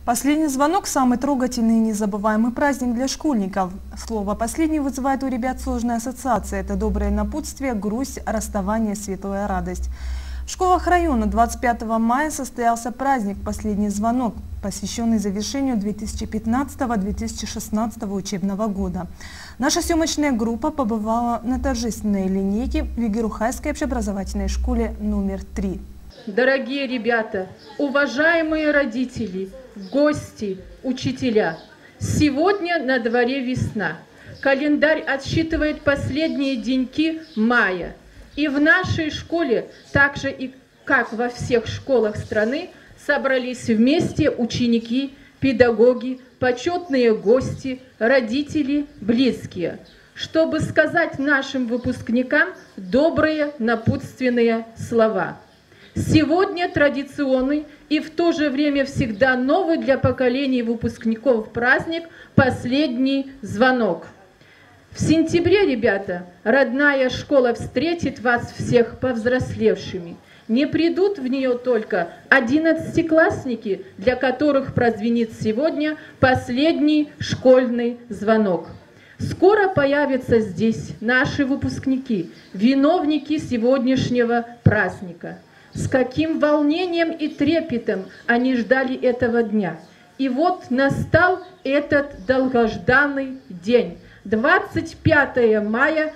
Последний звонок – самый трогательный и незабываемый праздник для школьников. Слово «последний» вызывает у ребят сложные ассоциации. Это доброе напутствие, грусть, расставание, светлая радость. В школах района 25 мая состоялся праздник «Последний звонок», посвященный завершению 2015-2016 учебного года. Наша съемочная группа побывала на торжественной линейке в Егерухайской общеобразовательной школе номер 3. Дорогие ребята, уважаемые родители, гости, учителя, сегодня на дворе весна. Календарь отсчитывает последние деньки мая. И в нашей школе, так же и как во всех школах страны, собрались вместе ученики, педагоги, почетные гости, родители, близкие, чтобы сказать нашим выпускникам добрые напутственные слова. Сегодня традиционный и в то же время всегда новый для поколений выпускников праздник «Последний звонок». В сентябре, ребята, родная школа встретит вас всех повзрослевшими. Не придут в нее только 11-классники, для которых прозвенит сегодня последний школьный звонок. Скоро появятся здесь наши выпускники, виновники сегодняшнего праздника. С каким волнением и трепетом они ждали этого дня. И вот настал этот долгожданный день. 25 мая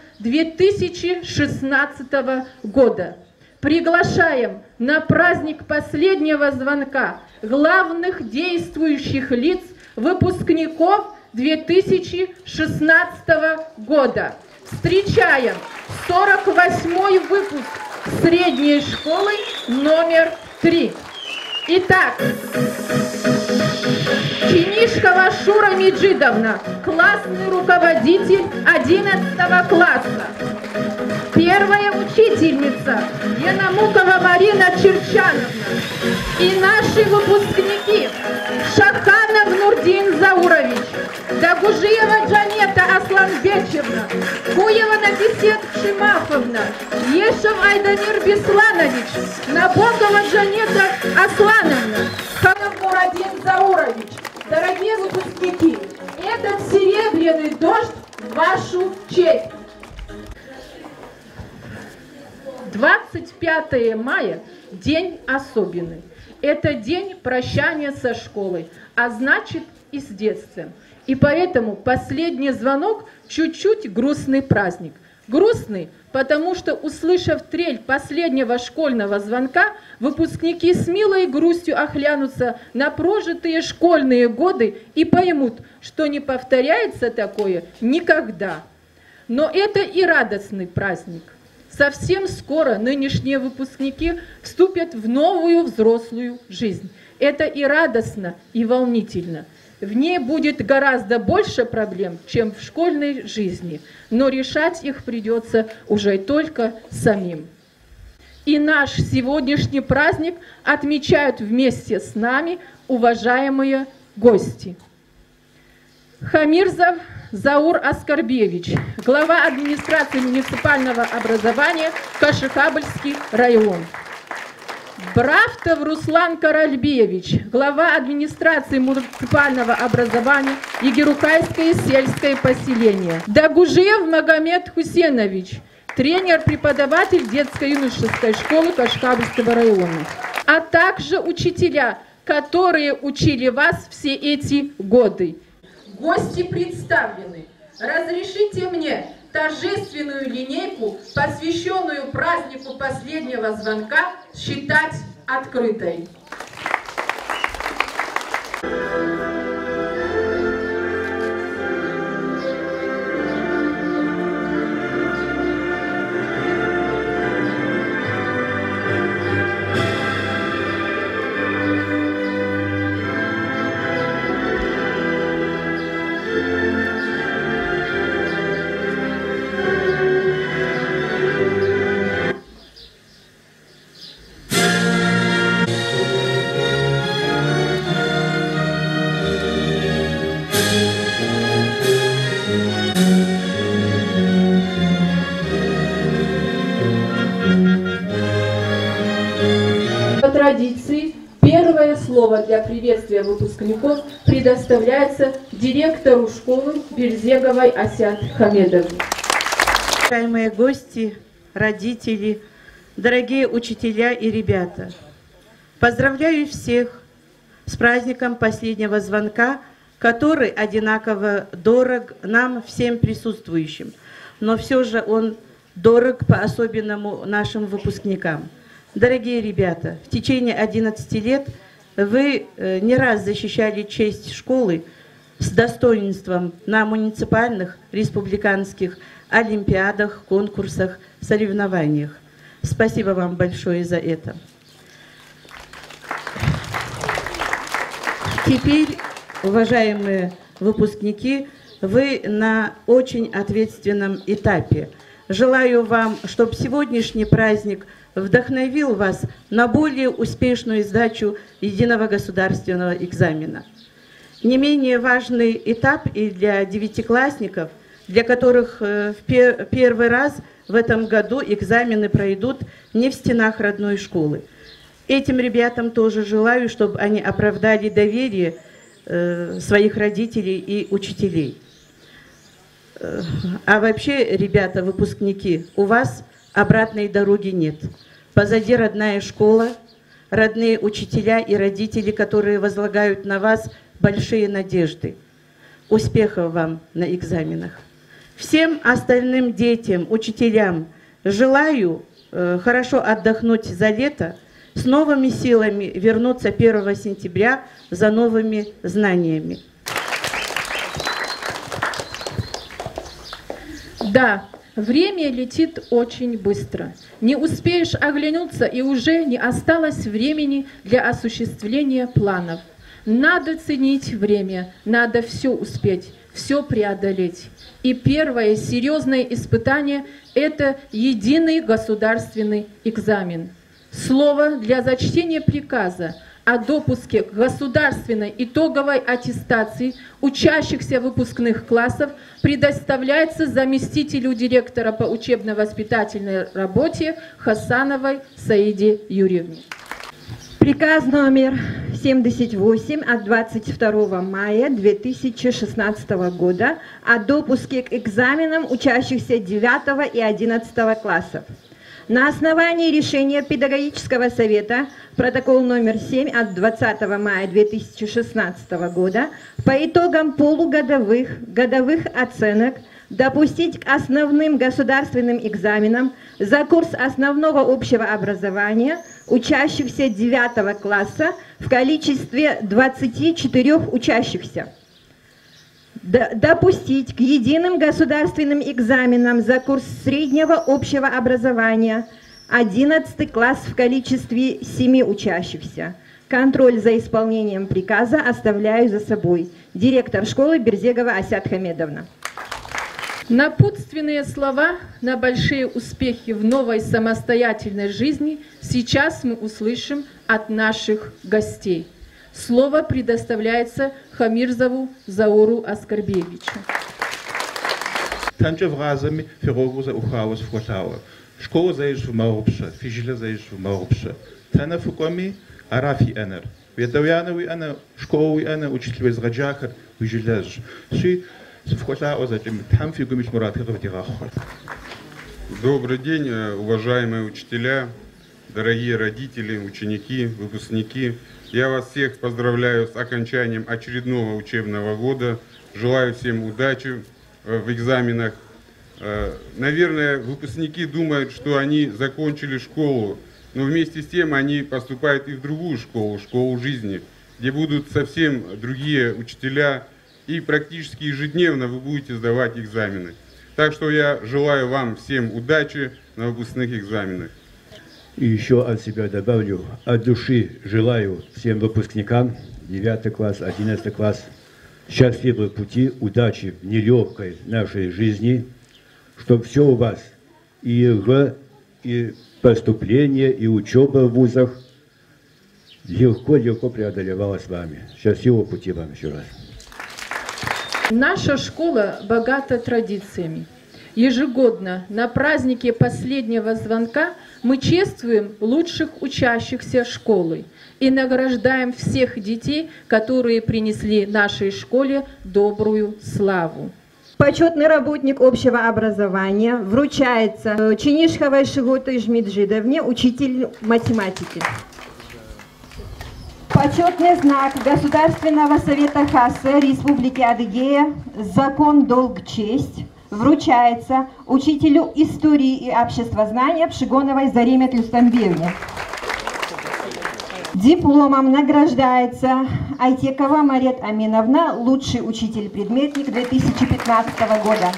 2016 года. Приглашаем на праздник последнего звонка главных действующих лиц выпускников 2016 года. Встречаем 48-й выпуск средней школы номер 3. Итак, Чинишкова Шура Меджидовна, классный руководитель 11 класса. Первая учительница Янамукова Марина Черчановна. И наши выпускники Шаханов Нурдин Заурович, Дагужиева Джанета Асланбечевна, Куева Нафисет Шимаховна, Ешев Айдамир Бесланович, Набокова Джанета Аслановна, Ханов Мурадин Заурович. Дорогие выпускники, этот серебряный дождь в вашу честь. 25 мая – день особенный. Это день прощания со школой, а значит и с детством. И поэтому последний звонок – чуть-чуть грустный праздник. Грустный, потому что, услышав трель последнего школьного звонка, выпускники с милой грустью оглянутся на прожитые школьные годы и поймут, что не повторяется такое никогда. Но это и радостный праздник. Совсем скоро нынешние выпускники вступят в новую взрослую жизнь. Это и радостно, и волнительно. В ней будет гораздо больше проблем, чем в школьной жизни, но решать их придется уже только самим. И наш сегодняшний праздник отмечают вместе с нами уважаемые гости. Хамирзов Заур Аскарбевич, глава администрации муниципального образования Кашихабльский район. Брафтов Руслан Каральбевич, глава администрации муниципального образования Егерухайское сельское поселение. Дагужиев Магомед Хусенович, тренер-преподаватель детско-юношеской школы Кашихабльского района. А также учителя, которые учили вас все эти годы. Гости представлены. Разрешите мне торжественную линейку, посвященную празднику последнего звонка, считать открытой. слово для приветствия выпускников предоставляется директору школы Берзеговой Асят Хамедовне. Уважаемые гости, родители, дорогие учителя и ребята, поздравляю всех с праздником последнего звонка, который одинаково дорог нам, всем присутствующим, но все же он дорог по-особенному нашим выпускникам. Дорогие ребята, в течение 11 лет вы не раз защищали честь школы с достоинством на муниципальных, республиканских олимпиадах, конкурсах, соревнованиях. Спасибо вам большое за это. Теперь, уважаемые выпускники, вы на очень ответственном этапе. Желаю вам, чтобы сегодняшний праздник вдохновил вас на более успешную сдачу единого государственного экзамена. Не менее важный этап и для девятиклассников, для которых в первый раз в этом году экзамены пройдут не в стенах родной школы. Этим ребятам тоже желаю, чтобы они оправдали доверие своих родителей и учителей. А вообще, ребята, выпускники, у вас обратной дороги нет. Позади родная школа, родные учителя и родители, которые возлагают на вас большие надежды. Успехов вам на экзаменах. Всем остальным детям, учителям желаю хорошо отдохнуть за лето, с новыми силами вернуться 1 сентября за новыми знаниями. Да, время летит очень быстро. Не успеешь оглянуться, и уже не осталось времени для осуществления планов. Надо ценить время, надо все успеть, все преодолеть. И первое серьезное испытание – это единый государственный экзамен. Слово для зачтения приказа о допуске к государственной итоговой аттестации учащихся выпускных классов предоставляется заместителю директора по учебно-воспитательной работе Хасановой Саиде Юрьевне. Приказ номер 78 от 22 мая 2016 года о допуске к экзаменам учащихся 9 и 11 классов. На основании решения Педагогического совета, протокол номер 7 от 20 мая 2016 года, по итогам полугодовых, годовых оценок допустить к основным государственным экзаменам за курс основного общего образования учащихся 9 класса в количестве 24 учащихся. Допустить к единым государственным экзаменам за курс среднего общего образования 11 класс в количестве 7 учащихся. Контроль за исполнением приказа оставляю за собой. Директор школы Берзегова Асят Хамедовна. Напутственные слова на большие успехи в новой самостоятельной жизни сейчас мы услышим от наших гостей. Слово предоставляется Хамирзову Зауру Аскарбевичу. Школа заезжу в Маурбша, фижила заезжу в Маурбша. Тана фуками арафи энер. Ветавяновый ана, школовый ана, учитель из Раджахар, ужилаж. Ши сфхотао затем там фигумиш муратхаров дирахор. Добрый день, уважаемые учителя, дорогие родители, ученики, выпускники. Я вас всех поздравляю с окончанием очередного учебного года. Желаю всем удачи в экзаменах. Наверное, выпускники думают, что они закончили школу, но вместе с тем они поступают и в другую школу, школу жизни, где будут совсем другие учителя, и практически ежедневно вы будете сдавать экзамены. Так что я желаю вам всем удачи на выпускных экзаменах. И еще от себя добавлю, от души желаю всем выпускникам 9 класс, 11 класс счастливого пути, удачи в нелегкой нашей жизни, чтобы все у вас и ЕГЭ, и поступление, и учеба в вузах легко преодолевалась вами. Счастливого пути вам еще раз. Наша школа богата традициями. Ежегодно на празднике последнего звонка мы чествуем лучших учащихся школы и награждаем всех детей, которые принесли нашей школе добрую славу. Почетный работник общего образования вручается Чинишховой Шиготы Жмиджидовне, учителю математики. Почетный знак Государственного совета Хассы Республики Адыгея «Закон, долг, честь» вручается учителю истории и обществознания Пшигоновой Зариме Тлюстамбевне. Дипломом награждается Айтекова Марет Аминовна, лучший учитель-предметник 2015 года.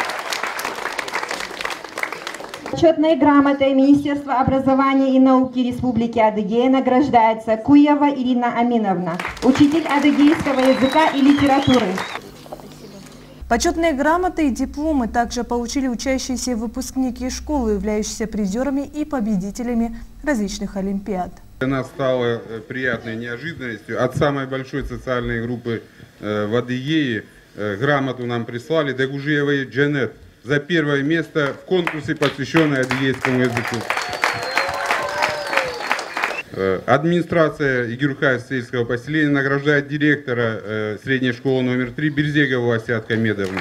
Почетной грамотой Министерства образования и науки Республики Адыгея награждается Куева Ирина Аминовна, учитель адыгейского языка и литературы. Почетные грамоты и дипломы также получили учащиеся выпускники школы, являющиеся призерами и победителями различных олимпиад. Для нас стало приятной неожиданностью. От самой большой социальной группы в Адыгее грамоту нам прислали Дегужиевой Джанет за первое место в конкурсе, посвященном адыгейскому языку. Администрация Игюрхаев сельского поселения награждает директора средней школы номер 3 Берзегову Асят Камедовну.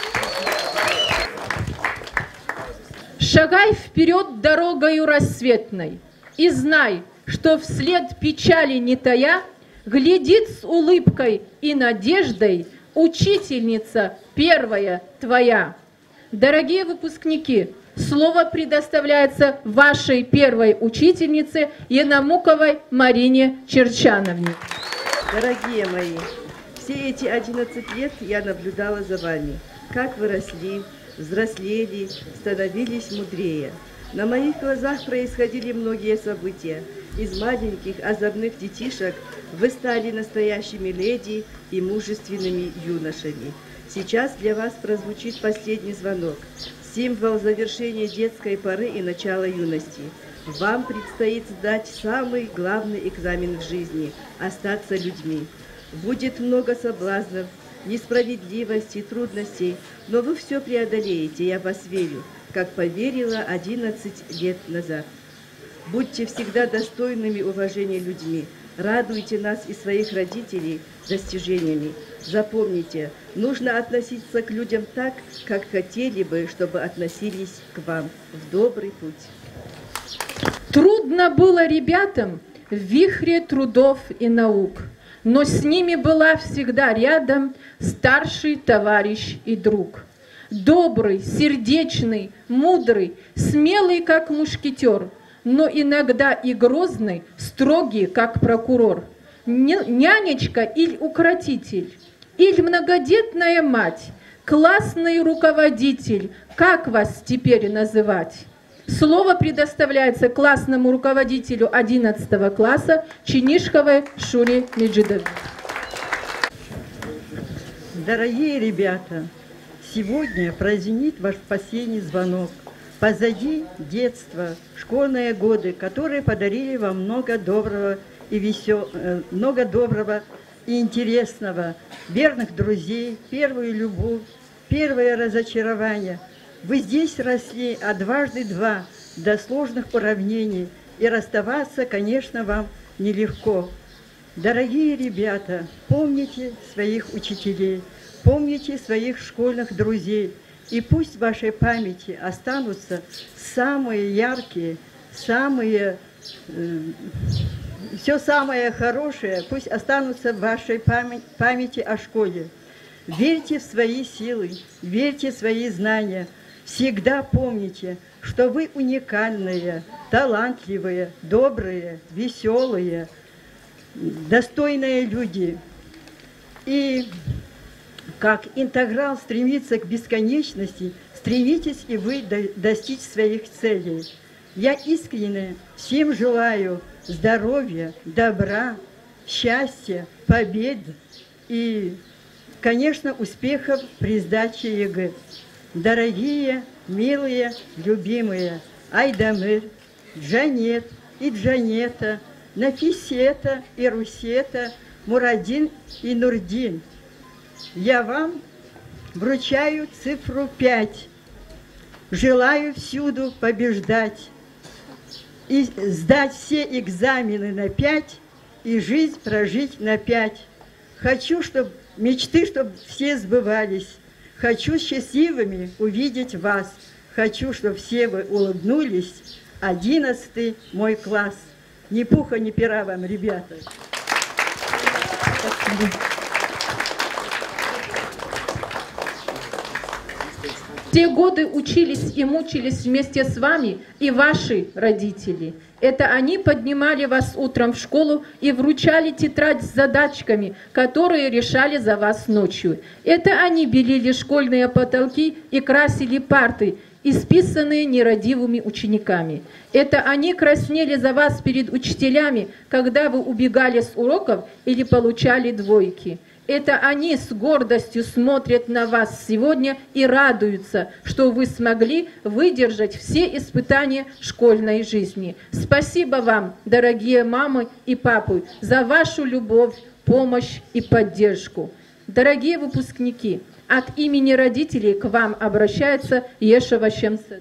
Шагай вперед дорогою рассветной и знай, что вслед печали не тая, глядит с улыбкой и надеждой учительница первая твоя. Дорогие выпускники, слово предоставляется вашей первой учительнице Янамуковой Марине Черчановне. Дорогие мои, все эти 11 лет я наблюдала за вами, как вы росли, взрослели, становились мудрее. На моих глазах происходили многие события. Из маленьких озорных детишек вы стали настоящими леди и мужественными юношами. Сейчас для вас прозвучит последний звонок, символ завершения детской поры и начала юности. Вам предстоит сдать самый главный экзамен в жизни – остаться людьми. Будет много соблазнов, несправедливостей, трудностей, но вы все преодолеете, я вас верю, как поверила 11 лет назад. Будьте всегда достойными уважения людьми, радуйте нас и своих родителей достижениями. Запомните, нужно относиться к людям так, как хотели бы, чтобы относились к вам, в добрый путь. Трудно было ребятам в вихре трудов и наук, но с ними была всегда рядом старший товарищ и друг. Добрый, сердечный, мудрый, смелый, как мушкетер, но иногда и грозный, строгий, как прокурор. Нянечка или укротитель, или многодетная мать, классный руководитель, как вас теперь называть? Слово предоставляется классному руководителю 11 класса Чинишховой Шуре Меджидовне. Дорогие ребята, сегодня прозвенит ваш последний звонок. Позади детство, школьные годы, которые подарили вам много доброго и интересного, верных друзей, первую любовь, первое разочарование. Вы здесь росли, а дважды два, до сложных уравнений, и расставаться, конечно, вам нелегко. Дорогие ребята, помните своих учителей, помните своих школьных друзей, и пусть в вашей памяти останутся самые яркие, все самое хорошее, пусть останутся в вашей памяти о школе. Верьте в свои силы, верьте в свои знания. Всегда помните, что вы уникальные, талантливые, добрые, веселые, достойные люди. И как интеграл стремится к бесконечности, стремитесь и вы достичь своих целей. Я искренне всем желаю здоровья, добра, счастья, побед и, конечно, успехов при сдаче ЕГЭ. Дорогие, милые, любимые Айдамыр, Джанет и Джанета, Нафисета и Русета, Мурадин и Нурдин, я вам вручаю цифру 5. Желаю всюду побеждать и сдать все экзамены на 5 и жизнь прожить на 5. Хочу, чтобы мечты, чтобы все сбывались. Хочу счастливыми увидеть вас. Хочу, чтобы все вы улыбнулись. 11 мой класс. Ни пуха, ни пера вам, ребята. Те годы учились и мучились вместе с вами и ваши родители. Это они поднимали вас утром в школу и вручали тетрадь с задачками, которые решали за вас ночью. Это они белили школьные потолки и красили парты, исписанные нерадивыми учениками. Это они краснели за вас перед учителями, когда вы убегали с уроков или получали двойки. Это они с гордостью смотрят на вас сегодня и радуются, что вы смогли выдержать все испытания школьной жизни. Спасибо вам, дорогие мамы и папы, за вашу любовь, помощь и поддержку. Дорогие выпускники, от имени родителей к вам обращается Ешева Шемсет.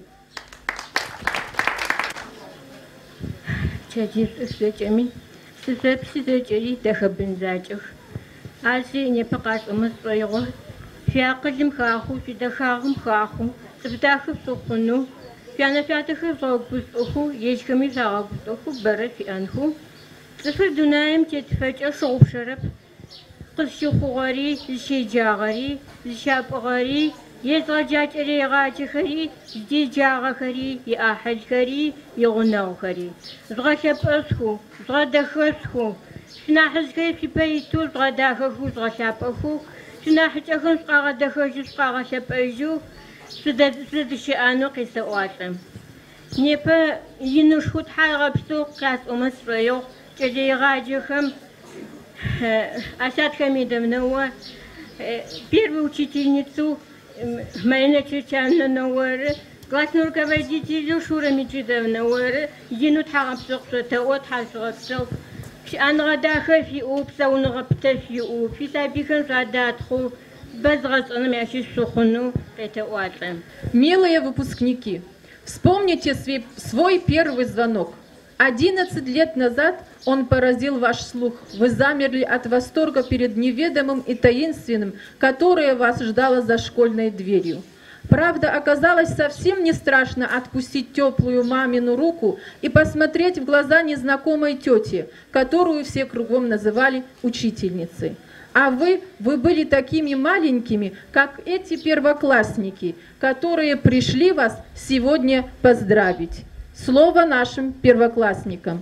Аси не показ умыстройго, фиакылым хаху, фидахагым хаху, цветахы сухуну, фианафиатахы зогбустуху, ечками загбустуху, бары фианху, цифр дунаем тетфеча шоушереп, кысчухугари, лишеджагари, лишапагари, езгаджачерегачихари, здиджагахари, яахальхари, ягунаухари, згашапасху, згадахасху, Шнахазгай фипаиту згадахаху згашапаху, шнахачахун сгадахаху згашапажу, следующий кисауатлем. Непа инушхут хайгабсту класс умасрайо, чадейгаджихам, Асад Хамидовна, первую учительницу Марина Чечанна Науэра, классную руководителю Шура Миджидовна, Енут Харабсукса, Таот Хасрабсук, Анрадаха Фиуп, Саунрапта Фиуп, Фисабихан Задатху, Базрасанамяши Сухуну, это Уатлем. Милые выпускники, вспомните свой первый звонок. 11 лет назад он поразил ваш слух. Вы замерли от восторга перед неведомым и таинственным, которое вас ждало за школьной дверью. Правда, оказалось совсем не страшно отпустить теплую мамину руку и посмотреть в глаза незнакомой тете, которую все кругом называли учительницей. А вы были такими маленькими, как эти первоклассники, которые пришли вас сегодня поздравить. Слово нашим первоклассникам.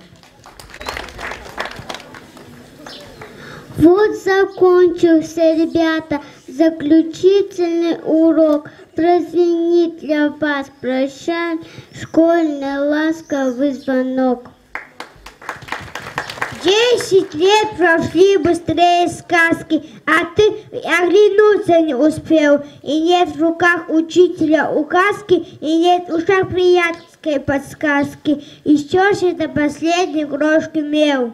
Вот закончился, ребята, заключительный урок. Прозвенит для вас прощай школьный ласковый звонок. 10 лет прошли быстрее сказки, а ты оглянуться не успел. И нет в руках учителя указки, и нет в ушах приятной подсказки. И все же до последней крошки мел.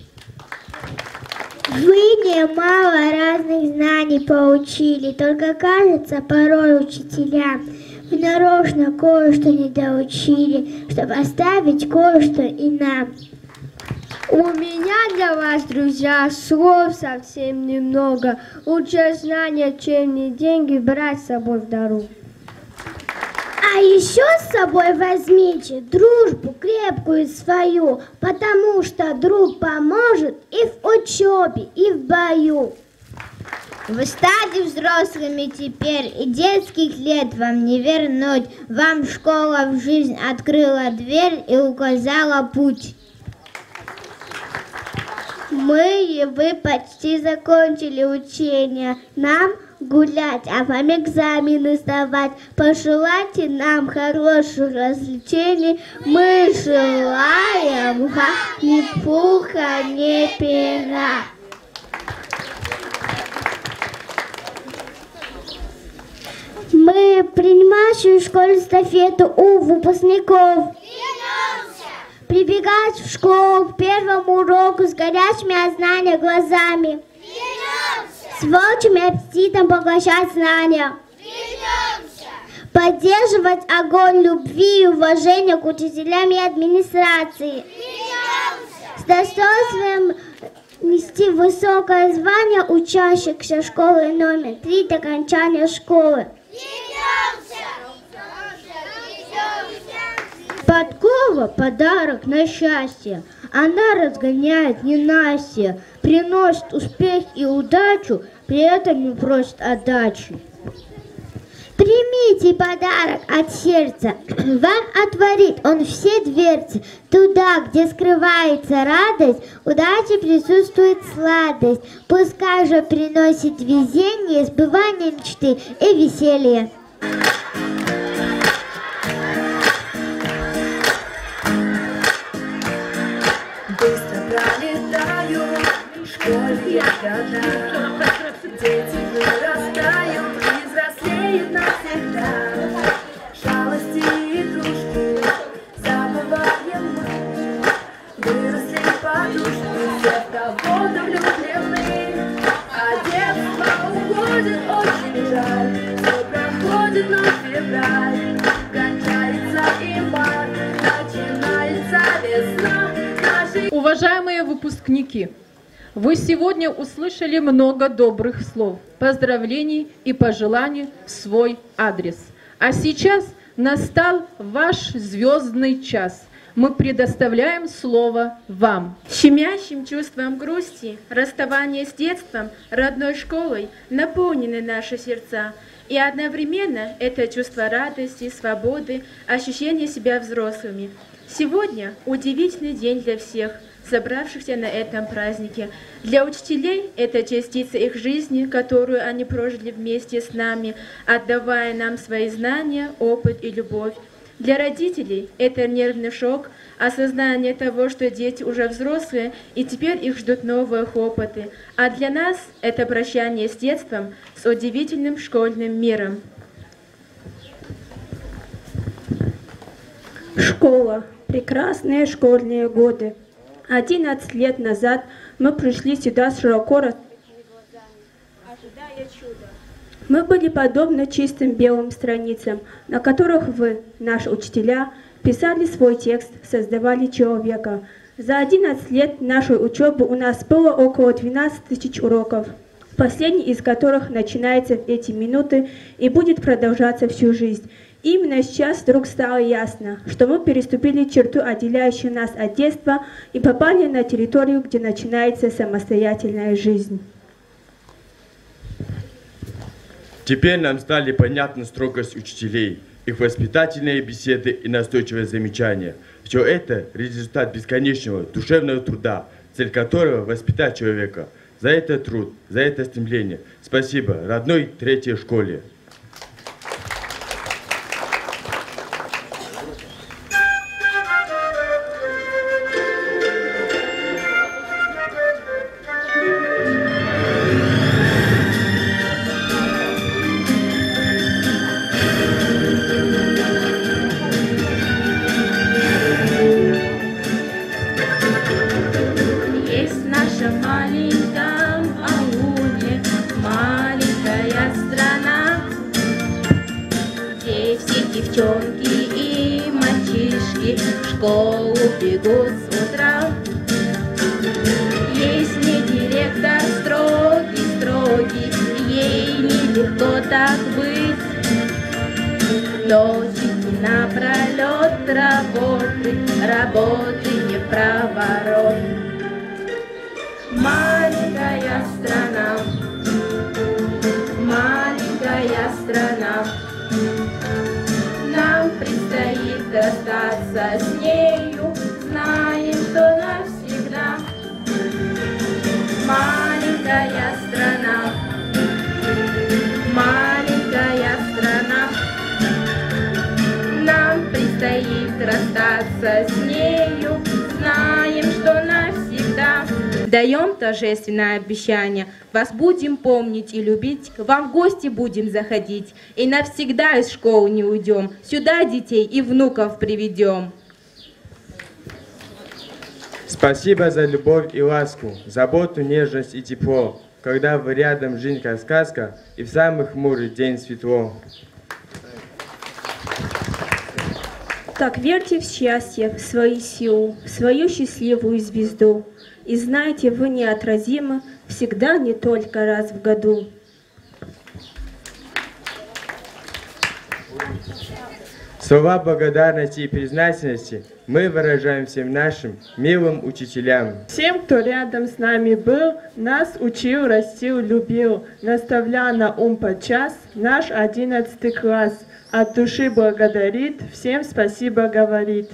Вы немало разных знаний получили, только кажется порой учителям вы нарочно кое-что не доучили, чтобы оставить кое-что и нам. У меня для вас, друзья, слов совсем немного. Лучше знания, чем не деньги, брать с собой в дорогу. А еще с собой возьмите дружбу крепкую свою, потому что друг поможет и в учебе, и в бою. Вы стали взрослыми теперь, и детских лет вам не вернуть. Вам школа в жизнь открыла дверь и указала путь. Мы и вы почти закончили учение. Нам гулять, а вам экзамены сдавать. Пожелайте нам хороших развлечений. Мы желаем вам ни пуха, ни пера. Мы принимаем в школе эстафету у выпускников. Прибегать в школу к первому уроку с горячими от знания глазами. С волчьим аппетитом поглощать знания. поддерживать огонь любви и уважения к учителям и администрации. С достоинством нести высокое звание учащихся школы номер 3 до окончания школы. Подкова – подарок на счастье. Она разгоняет ненастье, приносит успех и удачу, при этом не просит отдачи. Примите подарок от сердца, вам отворит он все дверцы. Туда, где скрывается радость, удачи присутствует сладость. Пускай же приносит везение, сбывание мечты и веселье. Быстро пролетают школьные года, дети вырастают и взрослеют навсегда. Шалости и игрушки забываем мы, выросли подушки, все в кого-то влюблены. А детство уходит очень жаль, все проходит, но февраль, кончается и май, начинается весна. Уважаемые выпускники, вы сегодня услышали много добрых слов, поздравлений и пожеланий в свой адрес. А сейчас настал ваш звездный час. Мы предоставляем слово вам. Щемящим чувством грусти, расставания с детством, родной школой наполнены наши сердца. И одновременно это чувство радости, свободы, ощущение себя взрослыми. Сегодня удивительный день для всех, собравшихся на этом празднике. Для учителей это частица их жизни, которую они прожили вместе с нами, отдавая нам свои знания, опыт и любовь. Для родителей это нервный шок, осознание того, что дети уже взрослые, и теперь их ждут новые опыты. А для нас это прощание с детством, с удивительным школьным миром. Школа. Прекрасные школьные годы. 11 лет назад мы пришли сюда с широко раскрытыми глазами, ожидая чуда. Мы были подобны чистым белым страницам, на которых вы, наши учителя, писали свой текст, создавали человека. За 11 лет нашей учебы у нас было около 12 тысяч уроков, последний из которых начинается в эти минуты и будет продолжаться всю жизнь. Именно сейчас вдруг стало ясно, что мы переступили черту, отделяющую нас от детства, и попали на территорию, где начинается самостоятельная жизнь. Теперь нам стали понятны строгость учителей, их воспитательные беседы и настойчивые замечания. Все это результат бесконечного душевного труда, цель которого воспитать человека. За этот труд, за это стремление. Спасибо родной третьей школе. Девчонки и мальчишки в школу бегут с утра. Если директор строгий, ей нелегко так быть. Ночью напролет работы не в проворот. Маленькая страна, нам предстоит остаться с нею, знаем, что навсегда. Маленькая страна, нам предстоит расстаться с нею, знаем, что навсегда. Даем торжественное обещание, вас будем помнить и любить, к вам в гости будем заходить, и навсегда из школы не уйдем, сюда детей и внуков приведем. Спасибо за любовь и ласку, заботу, нежность и тепло, когда вы рядом, жизнь как сказка, и в самый хмурый день светло. Так верьте в счастье, в свою силу, в свою счастливую звезду. И знайте, вы неотразимы, всегда, не только раз в году. Слова благодарности и признательности мы выражаем всем нашим милым учителям. Всем, кто рядом с нами был, нас учил, растил, любил, наставлял на ум подчас наш 11 класс. От души благодарит, всем спасибо говорит.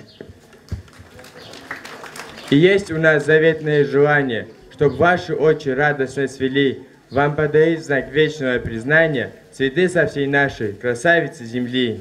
И есть у нас заветное желание, чтобы ваши очи радостно свели, вам подарить в знак вечного признания цветы со всей нашей красавицы земли.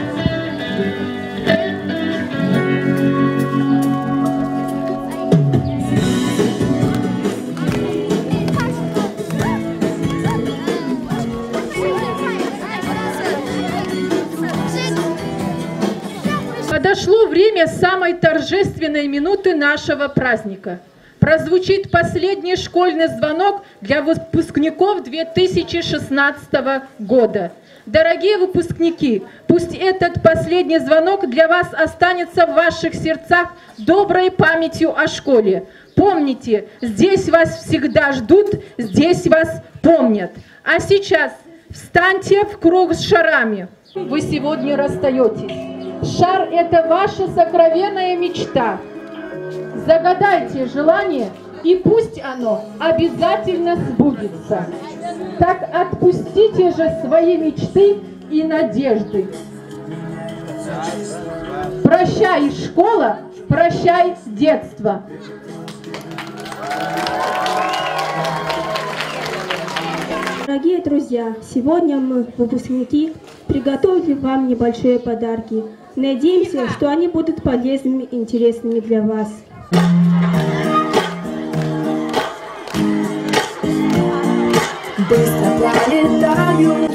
Подошло время самой торжественной минуты нашего праздника. Прозвучит последний школьный звонок для выпускников 2016 года. Дорогие выпускники, пусть этот последний звонок для вас останется в ваших сердцах доброй памятью о школе. Помните, здесь вас всегда ждут, здесь вас помнят. А сейчас встаньте в круг с шарами. Вы сегодня расстаетесь. Шар – это ваша сокровенная мечта. Загадайте желание, и пусть оно обязательно сбудется. Так отпустите же свои мечты и надежды. Прощай, школа, прощай, детство. Дорогие друзья, сегодня мы, выпускники, приготовили вам небольшие подарки. Надеемся, что они будут полезными и интересными для вас. Быстро пролетаю,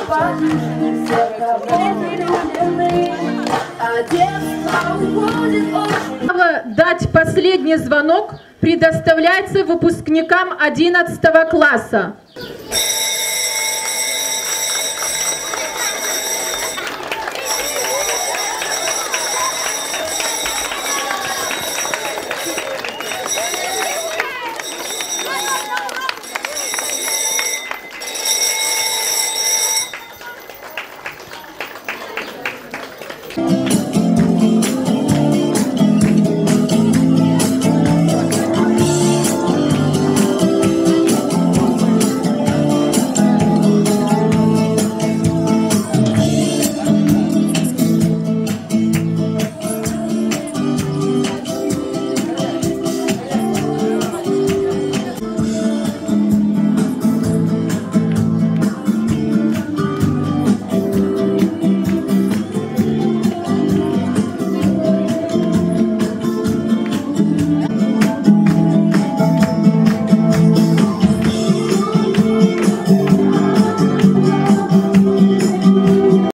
Дать последний звонок предоставляется выпускникам 11 класса.